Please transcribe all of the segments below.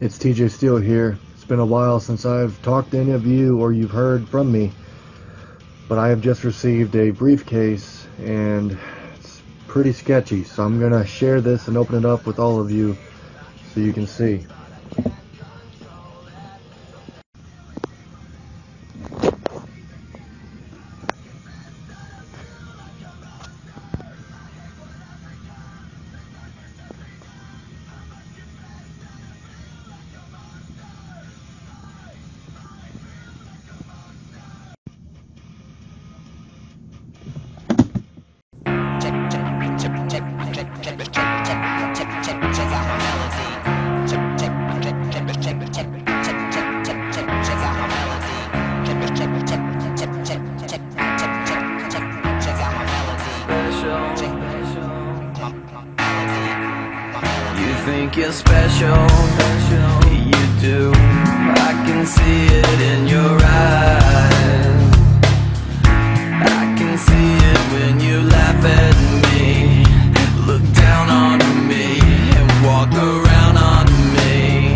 It's TJ Steele here. It's been a while since I've talked to any of you or you've heard from me, but I have just received a briefcase and it's pretty sketchy, so I'm gonna share this and open it up with all of you so you can see. You think you're special, you do. I can see it in your eyes. I can see it when you laugh at me, look down on me, and walk around on me.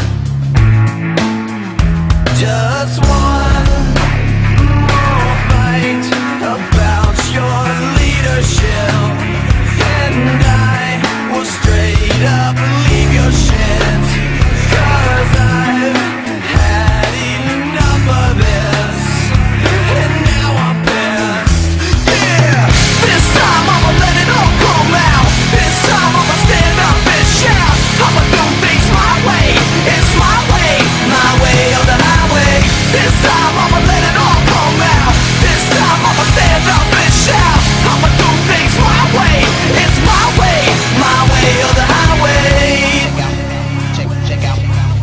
Just one more fight about your leadership, and I will straight up leave your shit, 'cause I've had enough of this, and now I'm pissed. Yeah, this time I'ma let it all come out. This time I'ma stand up and shout. I'ma do things my way, it's my way or the highway. This time I'ma let it all come out. This time I'ma stand up and shout. I'ma do things my way, it's my way or the highway. Check out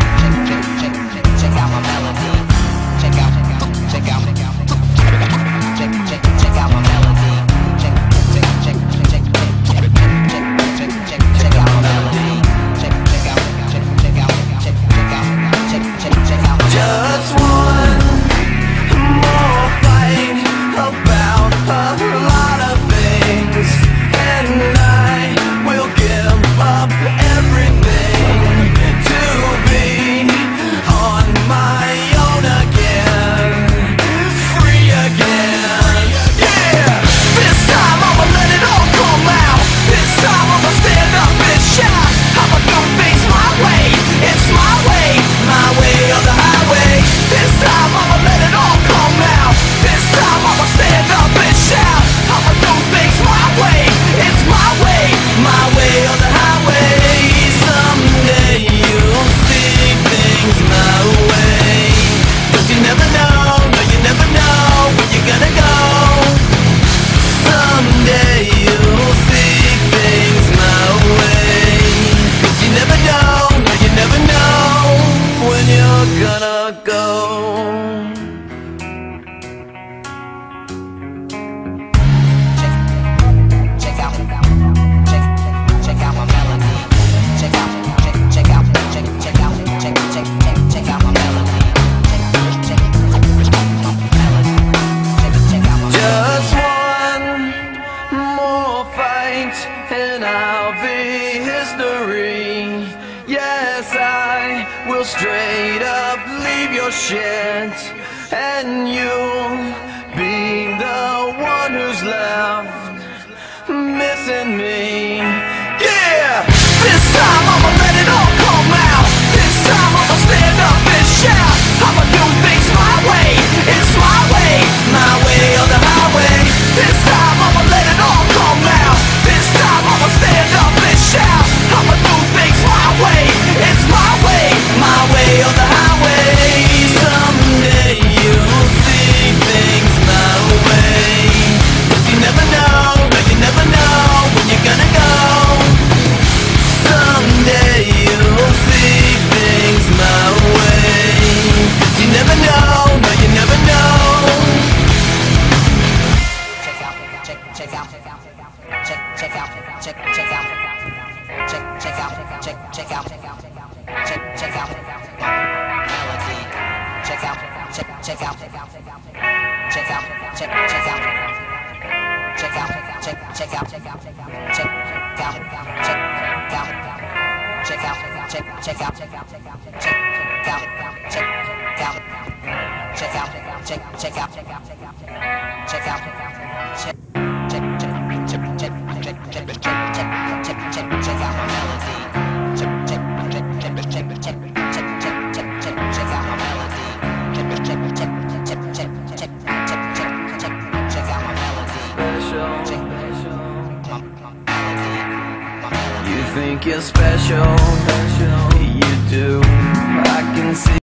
my melody. Check out my melody. Check out my melody. Just one more fight about a lot of things, and I will give up everything to be on my own again, free again. Yeah, this time I'ma let it all come out. This time I'ma stand up and shout. I'ma do things my way, it's my way or the highway. This time I'ma let it all come out. This time I'ma stand up and shout. I'ma do things my way, it's my way or the highway. Someday you'll see things my way, 'cause you never know, no you never know where you're gonna go. Someday you'll see things my way, 'cause you never know, no you never know when you're gonna go. Just one more fight and I'll be history. Yes, I will straight up leave your shit, and you'll be the one who's left missing me. Yeah, this time I'ma let it all come out. This time I'ma stand up and shout. I'ma do things my way, it's my way or the highway. This time I'ma let it all come out. This time I'ma stand up and shout. I'ma do things my way, it's my way or the highway. Someday you'll see things my way, 'cause you never know, no you never know when you're gonna go. Someday you'll see things my way, 'cause you never know, no you never know. check out, check out, check out, check out, check out, check out, check out, check out, check out, check out, check out, check out my melody. Check out my melody. Check out my melody. You think you're special, you do. I can see.